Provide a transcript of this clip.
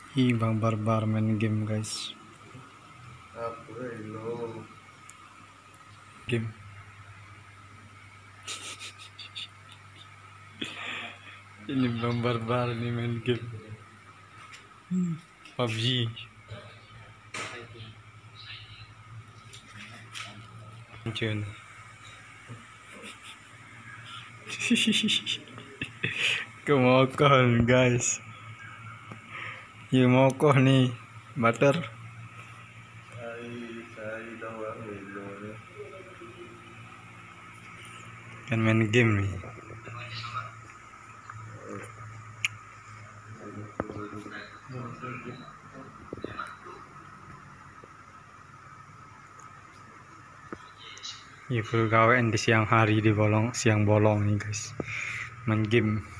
Ih, Bang Barbar main game guys. Apa lo? Game. Ini Bang Barbar nih main game. PUBG. Cun. Kemokoh guys. Iya mokoh nih. Butter. Saya tahu lo. Kan main game nih. Iya full gawean di siang hari di siang bolong nih guys. Main game.